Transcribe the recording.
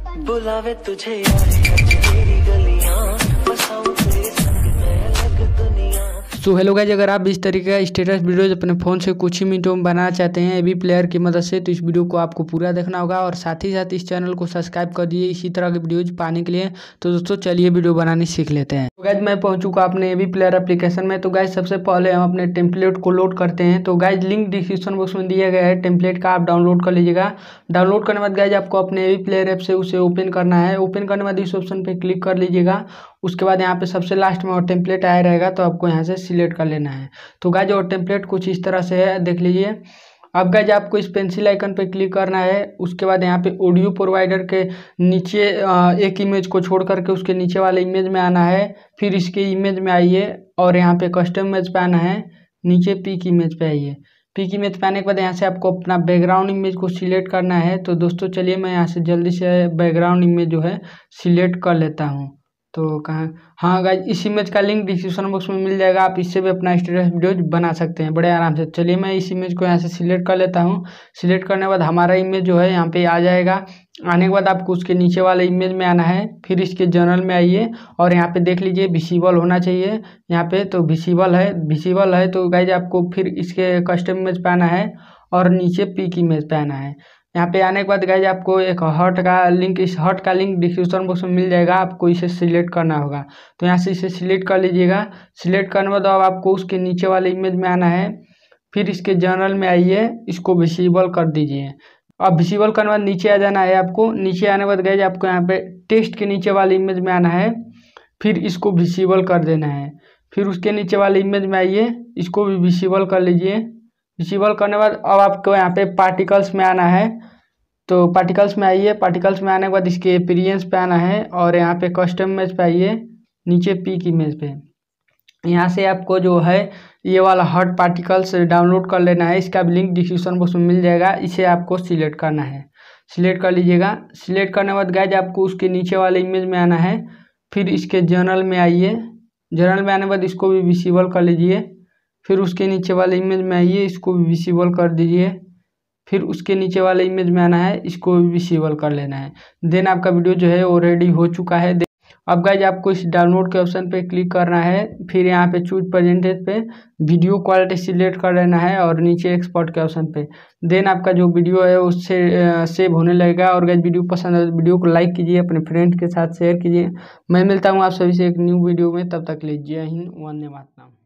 बुलावे तुझे यारी आज मेरी गलियां, बसाऊं तेरे संग में अलग दुनिया। सो हेलो गाइस, अगर आप इस तरीके का स्टेटस वीडियोज अपने फ़ोन से कुछ ही मिनटों में बनाना चाहते हैं एबी प्लेयर की मदद से, तो इस वीडियो को आपको पूरा देखना होगा और साथ ही साथ इस चैनल को सब्सक्राइब कर दिए इसी तरह के वीडियोज पाने के लिए। तो दोस्तों चलिए वीडियो बनानी सीख लेते हैं। तो गाइस मैं पहुंच चुका अपने एबी प्लेयर एप्लीकेशन में। तो गाइस सबसे पहले हम अपने टेम्पलेट को लोड करते हैं। तो गाइस लिंक डिस्क्रिप्शन बॉक्स में दिया गया है टेम्पलेट का, आप डाउनलोड कर लीजिएगा। डाउनलोड करने के बाद गाइस आपको अपने एबी प्लेयर ऐप से उसे ओपन करना है। ओपन करने के बाद इस ऑप्शन पे क्लिक कर लीजिएगा। उसके बाद यहाँ पे सबसे लास्ट में और टेम्पलेट आया रहेगा, तो आपको यहाँ से सिलेक्ट कर लेना है। तो गाइस और टेम्पलेट कुछ इस तरह से है, देख लीजिए। अब गाइस आपको इस पेंसिल आइकन पे क्लिक करना है। उसके बाद यहाँ पे ऑडियो प्रोवाइडर के नीचे एक इमेज को छोड़ करके उसके नीचे वाले इमेज में आना है। फिर इसके इमेज में आइए और यहाँ पे कस्टम इमेज पे आना है। नीचे पिक इमेज पे आइए। पिक इमेज पे आने के बाद यहाँ से आपको अपना बैकग्राउंड इमेज को सिलेक्ट करना है। तो दोस्तों चलिए मैं यहाँ से जल्दी से बैकग्राउंड इमेज जो है सिलेक्ट कर लेता हूँ। तो कहाँ, हाँ गाइस इस इमेज का लिंक डिस्क्रिप्शन बॉक्स में मिल जाएगा, आप इससे भी अपना स्टेटस वीडियो बना सकते हैं बड़े आराम से। चलिए मैं इस इमेज को यहाँ से सिलेक्ट कर लेता हूँ। सिलेक्ट करने के बाद हमारा इमेज जो है यहाँ पे आ जाएगा। आने के बाद आपको उसके नीचे वाले इमेज में आना है। फिर इसके जनरल में आइए और यहाँ पे देख लीजिए विजिबल होना चाहिए यहाँ पे, तो विजिबल है। तो गाइस आपको फिर इसके कस्टम इमेज पे आना है और नीचे पिक इमेज पे आना है। यहाँ पे आने के बाद गाइस आपको एक हर्ट का लिंक, इस हर्ट का लिंक डिस्क्रिप्शन बॉक्स में मिल जाएगा, आपको इसे सिलेक्ट करना होगा। तो यहाँ से इसे सिलेक्ट कर लीजिएगा। सिलेक्ट करने के बाद अब आपको उसके नीचे वाले इमेज में आना है। फिर इसके जनरल में आइए, इसको विजिबल कर दीजिए। अब विजिबल करने के बाद नीचे आ जाना है आपको। नीचे आने के बाद गाइस आपको यहाँ पे टेक्स्ट के नीचे वाले इमेज में आना है। फिर इसको विजिबल कर देना है। फिर उसके नीचे वाले इमेज में आइए, इसको भी विजिबल कर लीजिए। विजिबल करने के बाद अब आपको यहाँ पे पार्टिकल्स में आना है। तो पार्टिकल्स में आइए। पार्टिकल्स में आने के बाद इसके अपीयरेंस पे आना है और यहाँ पे कस्टम इमेज पे आइए, नीचे पिक इमेज पे। यहाँ से आपको जो है ये वाला हर्ट पार्टिकल्स डाउनलोड कर लेना है। इसका भी लिंक डिस्क्रिप्शन बॉक्स में मिल जाएगा, इसे आपको सिलेक्ट करना है। सिलेक्ट कर लीजिएगा। सिलेक्ट करने के बाद गाइस आपको उसके नीचे वाले इमेज में आना है। फिर इसके जनरल में आइए। जनरल में आने के बाद इसको भी विजिबल कर लीजिए। फिर उसके नीचे वाले इमेज में आइए, इसको भी विजिबल कर दीजिए। फिर उसके नीचे वाले इमेज में आना है, इसको भी विजिबल कर लेना है। देन आपका वीडियो जो है वो रेडी हो चुका है। अब गाइस आपको इस डाउनलोड के ऑप्शन पे क्लिक करना है। फिर यहाँ पे चूज परसेंटेज पे वीडियो क्वालिटी सिलेक्ट कर लेना है और नीचे एक्सपोर्ट के ऑप्शन पे। देन आपका जो वीडियो है उससे सेव होने लगेगा। और गाइस वीडियो पसंद है तो वीडियो को लाइक कीजिए, अपने फ्रेंड के साथ शेयर कीजिए। मैं मिलता हूँ आप सभी से एक न्यू वीडियो में, तब तक लीजिए जय हिंद, वंदे मातरम।